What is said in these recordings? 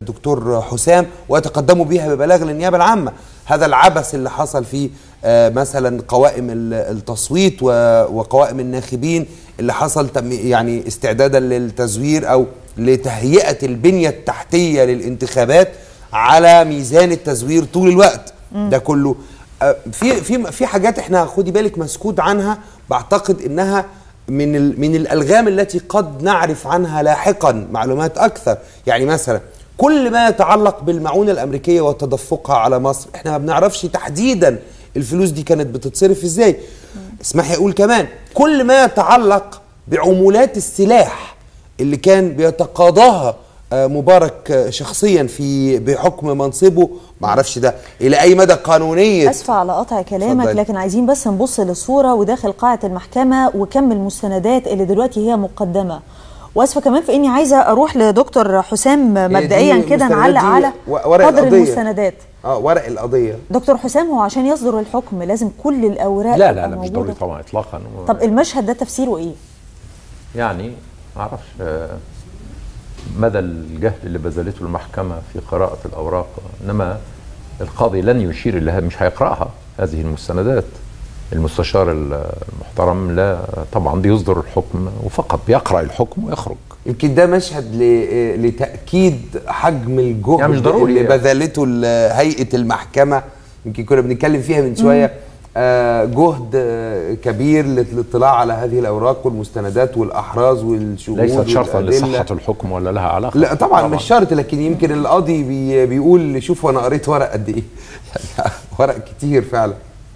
دكتور حسام ويتقدموا بها ببلاغ للنيابة العامة. هذا العبث اللي حصل في مثلا قوائم التصويت وقوائم الناخبين اللي حصل يعني استعدادا للتزوير أو لتهيئة البنية التحتية للانتخابات على ميزان التزوير طول الوقت. ده كله في حاجات احنا خدي بالك مسكوت عنها، بعتقد انها من الالغام التي قد نعرف عنها لاحقا معلومات اكثر. يعني مثلا كل ما يتعلق بالمعونة الامريكية وتدفقها على مصر احنا ما بنعرفش تحديدا الفلوس دي كانت بتتصرف ازاي. اسمحي اقول كمان كل ما يتعلق بعمولات السلاح اللي كان بيتقاضاها مبارك شخصيا بحكم منصبه، ما اعرفش ده الى اي مدى قانونيه. اسفه على قطع كلامك، لكن عايزين بس نبص للصوره وداخل قاعه المحكمه وكم المستندات اللي دلوقتي هي مقدمه. واسفه كمان في اني عايزه اروح لدكتور حسام مبدئيا كده نعلق على قدر المستندات. ورق القضيه. دكتور حسام، هو عشان يصدر الحكم لازم كل الاوراق لا مش ضروري طبعا اطلاقا. طب المشهد ده تفسيره ايه؟ يعني ما اعرفش مدى الجهد اللي بذلته المحكمة في قراءة الأوراق، إنما القاضي لن يشير لها، مش هيقرأها هذه المستندات. المستشار المحترم لا طبعا بيصدر الحكم وفقط بيقرأ الحكم ويخرج. يمكن ده مشهد لتأكيد حجم الجهد يعني مش ضروري اللي بذلته هيئة المحكمة. يمكن كنا بنتكلم فيها من شوية. جهد كبير للاطلاع على هذه الاوراق والمستندات والاحراز والشهود. ليست شرطا لصحه الحكم ولا لها علاقه. لا طبعا مش شرط، لكن يمكن القاضي بيقول شوف انا قريت ورق قد ايه. يعني ورق كتير فعلا.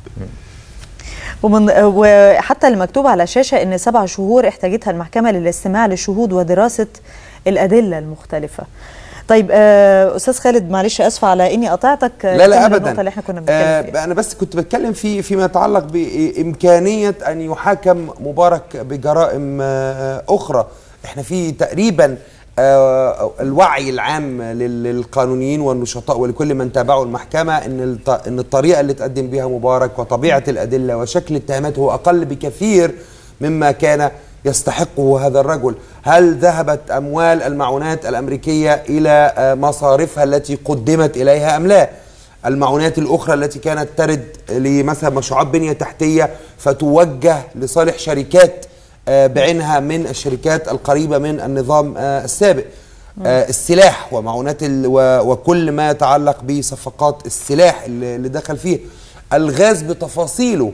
وحتى المكتوب على الشاشه ان 7 شهور احتاجتها المحكمه للاستماع للشهود ودراسه الادله المختلفه. طيب استاذ خالد، معلش اسفه على اني قطعتك. لا ابدا. النقطه اللي احنا كنا بنتكلم فيها انا بس كنت بتكلم فيما يتعلق بامكانيه ان يحاكم مبارك بجرائم اخرى. احنا في تقريبا الوعي العام للقانونيين والنشطاء ولكل من تابعوا المحكمه ان الطريقه اللي تقدم بها مبارك وطبيعه الادله وشكل الاتهامات هو اقل بكثير مما كان يستحقه هذا الرجل. هل ذهبت أموال المعونات الأمريكية إلى مصارفها التي قدمت إليها أم لا؟ المعونات الأخرى التي كانت ترد لمثلا مشروعات بنية تحتية فتوجه لصالح شركات بعينها من الشركات القريبة من النظام السابق. السلاح ومعونات وكل ما يتعلق بصفقات السلاح اللي دخل فيه. الغاز بتفاصيله.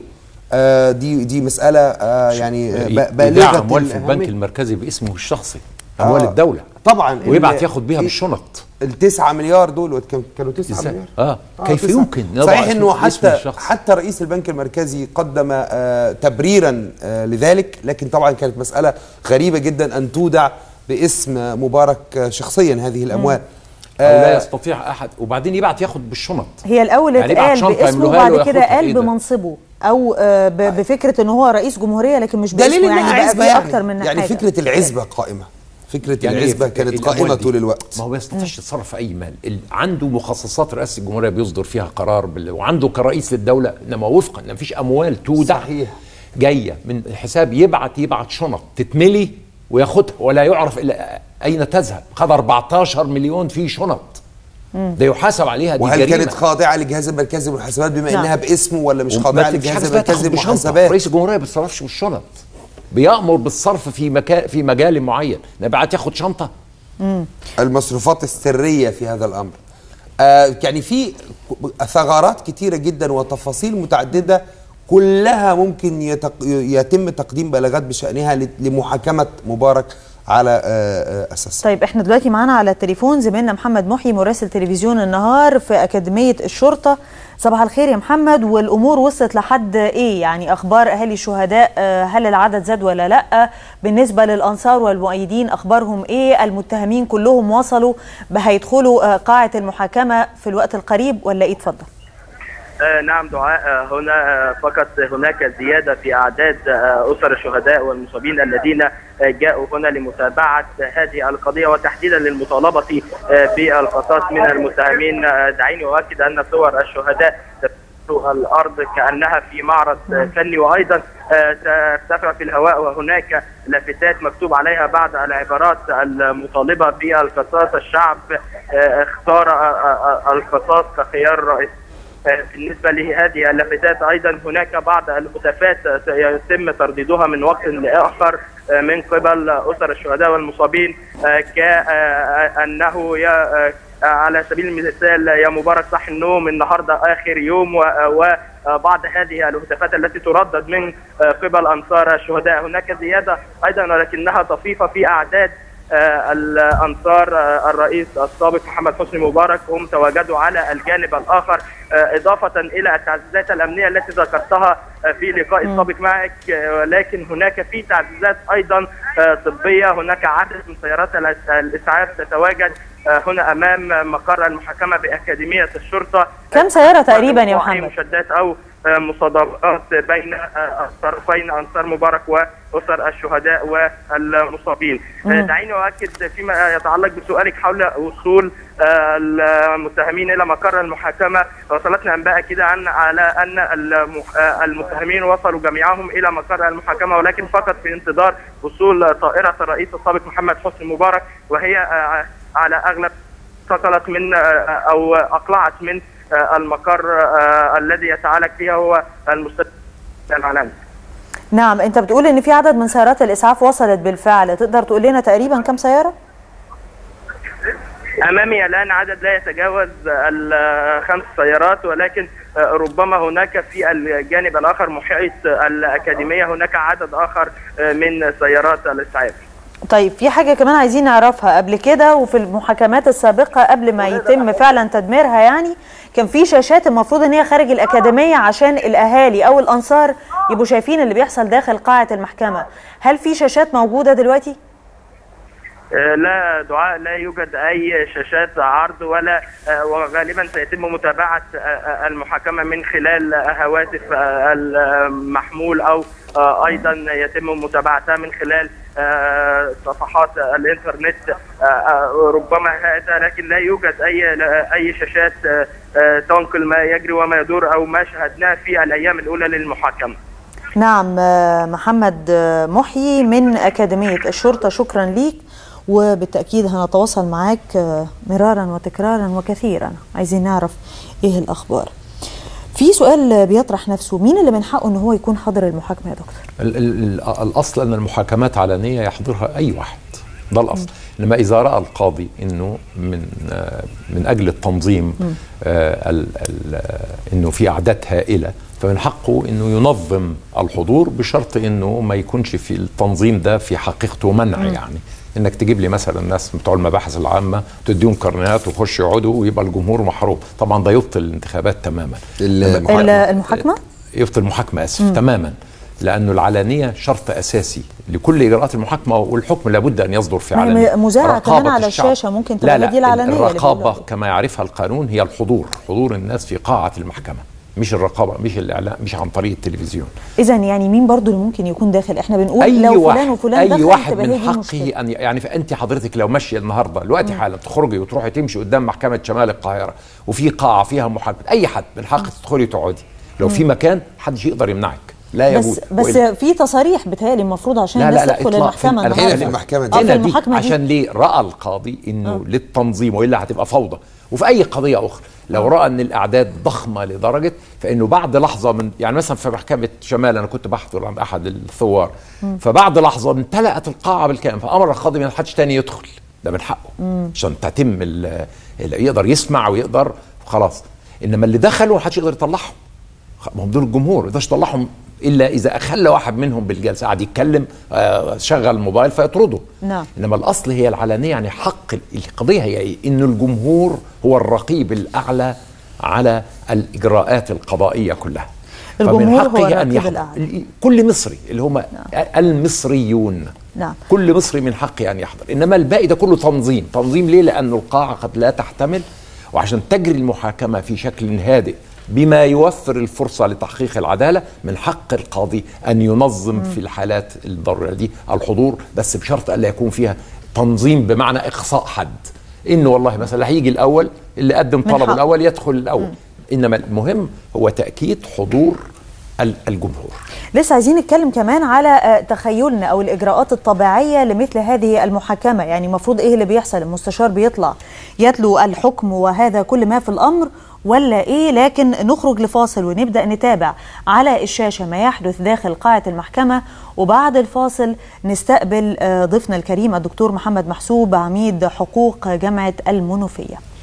دي مسألة يعني بالغة أموال في البنك المركزي باسمه الشخصي، أموال الدولة طبعا، ويبعت ياخد بيها بالشنط. ال9 مليار دول كانوا 9 مليار. كيف يمكن صحيح انه حتى رئيس البنك المركزي قدم تبريرا لذلك، لكن طبعا كانت مسألة غريبة جدا ان تودع باسم مبارك شخصيا هذه الاموال. أو لا يستطيع احد، وبعدين يبعت ياخد بالشنط. هي الاول اتقال باسمه وبعد كده قال بمنصبه او بفكره ان هو رئيس جمهوريه، لكن مش باسمه. يعني بقى في اكتر من يعني حاجه. فكره العزبه قائمه. فكره يعني العزبه كانت قائمه طول الوقت. ما هو بيستطيعش يتصرف في اي مال. عنده مخصصات رئاسه الجمهوريه بيصدر فيها قرار وعنده كرئيس للدوله، انما وفقا ان مفيش اموال تودع صحيح جايه من الحساب. يبعت شنط تتملي وياخدها ولا يعرف الا اين تذهب. خد 14 مليون في شنط. ده يحاسب عليها. دي وهل جريمة. كانت خاضعه للجهاز المركزي للمحاسبات بما انها باسمه، ولا مش خاضعه للجهاز المركزي للمحاسبات؟ رئيس الجمهوريه ما بيتصرفش بالشنط، بيأمر بالصرف في مجال معين. نبعت ياخد شنطه. المصروفات السريه في هذا الامر يعني في ثغرات كتيره جدا وتفاصيل متعدده كلها ممكن يتم تقديم بلاغات بشأنها لمحاكمه مبارك على أساس. طيب احنا دلوقتي معانا على التليفون زميلنا محمد محي مراسل تلفزيون النهار في أكاديمية الشرطة. صباح الخير يا محمد. والأمور وصلت لحد ايه؟ يعني أخبار أهالي الشهداء، هل العدد زاد ولا لأ؟ بالنسبة للأنصار والمؤيدين أخبارهم ايه؟ المتهمين كلهم وصلوا هيدخلوا قاعة المحاكمة في الوقت القريب ولا ايه؟ اتفضل. نعم دعاء، هنا فقط هناك زيادة في أعداد أسر الشهداء والمصابين الذين جاءوا هنا لمتابعة هذه القضية وتحديدا للمطالبة بالقصاص من المتهمين. دعيني أؤكد أن صور الشهداء الأرض كأنها في معرض فني، وأيضا ترتفع في الهواء وهناك لافتات مكتوب عليها بعض العبارات المطالبة بالقصاص. الشعب اختار القصاص كخيار رئيسي. بالنسبة لهذه اللافتات أيضا هناك بعض الهتافات يتم ترديدها من وقت لآخر من قبل أسر الشهداء والمصابين، كأنه على سبيل المثال يا مبارك صح النوم، النهارده آخر يوم، وبعض هذه الهتافات التي تردد من قبل أنصار الشهداء. هناك زيادة أيضا ولكنها طفيفة في أعداد الأنصار الرئيس السابق محمد حسني مبارك، هم تواجدوا على الجانب الآخر، إضافة إلى التعزيزات الأمنية التي ذكرتها في لقاء السابق معك. ولكن هناك في تعزيزات أيضا طبية. هناك عدد من سيارات الإسعاف تتواجد هنا أمام مقر المحاكمة بأكاديمية الشرطة. كم سيارة تقريبا يا محمد؟ مشادات أو مصادمات بين الطرفين، أنصار مبارك وأسر الشهداء والمصابين. دعيني أؤكد فيما يتعلق بسؤالك حول وصول المتهمين إلى مقر المحاكمة. وصلتنا أنباء كده على أن المتهمين وصلوا جميعهم إلى مقر المحاكمة، ولكن فقط في انتظار وصول طائرة الرئيس السابق محمد حسني مبارك، وهي على أغلب انتقلت من أو أقلعت من المقر الذي يتعالج فيها هو المستشفى العالمي. نعم، أنت بتقول إن في عدد من سيارات الإسعاف وصلت بالفعل، تقدر تقول لنا تقريبا كم سيارة؟ أمامي الآن عدد لا يتجاوز 5 سيارات، ولكن ربما هناك في الجانب الآخر محيط الأكاديمية هناك عدد آخر من سيارات الإسعاف. طيب في حاجة كمان عايزين نعرفها. قبل كده وفي المحاكمات السابقة قبل ما يتم فعلا تدميرها، يعني كان في شاشات المفروض ان هي خارج الأكاديمية عشان الأهالي أو الأنصار يبقوا شايفين اللي بيحصل داخل قاعة المحكمة. هل في شاشات موجودة دلوقتي؟ لا دعاء، لا يوجد أي شاشات عرض ولا، وغالبا سيتم متابعة المحاكمة من خلال هواتف المحمول، أو أيضا يتم متابعتها من خلال صفحات الإنترنت ربما هذا، لكن لا يوجد أي شاشات تنقل ما يجري وما يدور أو ما شاهدناه في الأيام الأولى للمحاكمة. نعم، محمد محيي من أكاديمية الشرطة، شكرا ليك، وبالتأكيد هنتواصل معاك مرارا وتكرارا وكثيرا، عايزين نعرف ايه الأخبار. في سؤال بيطرح نفسه، مين اللي من حقه ان هو يكون حاضر المحاكمة يا دكتور؟ الأصل أن المحاكمات علنية يحضرها أي واحد، ده الأصل. إنما إذا رأى القاضي إنه من أجل التنظيم إنه في أعداد هائلة، فمن حقه إنه ينظم الحضور بشرط إنه ما يكونش في التنظيم ده في حقيقته منع. يعني انك تجيب لي مثلا الناس بتوع المباحث العامه تديهم كرنيهات ويخش يقعدوا ويبقى الجمهور محروم، طبعا ده يبطل الانتخابات تماما. المحاكمه يبطل المحاكمه، اسف، تماما، لانه العلانيه شرط اساسي لكل اجراءات المحاكمه، والحكم لابد ان يصدر في علنيه. مذاعه كمان على الشاشه ممكن تبقى دي العلنيه. الرقابه كما يعرفها القانون هي حضور الناس في قاعه المحكمه، مش الرقابه، مش الاعلام، مش عن طريق التلفزيون. اذا يعني مين برضو اللي ممكن يكون داخل؟ احنا بنقول لو فلان وفلان دخل، اي واحد من حقه ان، يعني فانت حضرتك لو ماشيه النهارده دلوقتي حالا تخرجي وتروحي تمشي قدام محكمه شمال القاهره وفي قاعه فيها محاكمه، اي حد من حقك تدخلي تقعدي، لو في مكان محدش يقدر يمنعك، لا يجوز. بس في تصاريح بتهيألي المفروض عشان الناس تدخل المحكمه هنا في المحكمه دي عشان ليه رأى القاضي انه للتنظيم، والا هتبقى فوضى. وفي اي قضيه اخرى لو رأى ان الاعداد ضخمه لدرجه فانه بعد لحظه من، يعني مثلا في محكمه شمال انا كنت بحضر عند احد الثوار، فبعد لحظه امتلأت القاعه بالكامل، فامر القاضي ما حدش تاني يدخل، ده من حقه عشان تتم يقدر يسمع ويقدر خلاص. انما اللي دخلوا ما حدش يقدر يطلعهم، ما هم دول الجمهور، ما يقدرش يطلعهم الا اذا اخلى واحد منهم بالجلسه قاعد يتكلم شغل الموبايل فيطرده. نعم. انما الاصل هي العلانيه، يعني حق القضيه هي ايه؟ ان الجمهور هو الرقيب الاعلى على الاجراءات القضائيه كلها. الجمهور هو الرقيب الاعلى. كل مصري اللي هم المصريون، نعم، كل مصري من حقه ان يحضر. انما الباقي ده كله تنظيم ليه؟ لانه القاعه قد لا تحتمل، وعشان تجري المحاكمه في شكل هادئ بما يوفر الفرصة لتحقيق العدالة، من حق القاضي أن ينظم في الحالات الضرورية دي الحضور، بس بشرط ألا يكون فيها تنظيم بمعنى إقصاء حد، إنه والله مثلا هيجي الأول اللي قدم طلبه الأول يدخل الأول، إنما المهم هو تأكيد حضور الجمهور. لسه عايزين نتكلم كمان على تخيلنا أو الإجراءات الطبيعية لمثل هذه المحاكمة. يعني المفروض إيه اللي بيحصل؟ المستشار بيطلع يتلو الحكم وهذا كل ما في الأمر ولا إيه؟ لكن نخرج لفاصل ونبدأ نتابع على الشاشة ما يحدث داخل قاعة المحكمة، وبعد الفاصل نستقبل ضيفنا الكريم الدكتور محمد محسوب عميد حقوق جامعة المنوفية.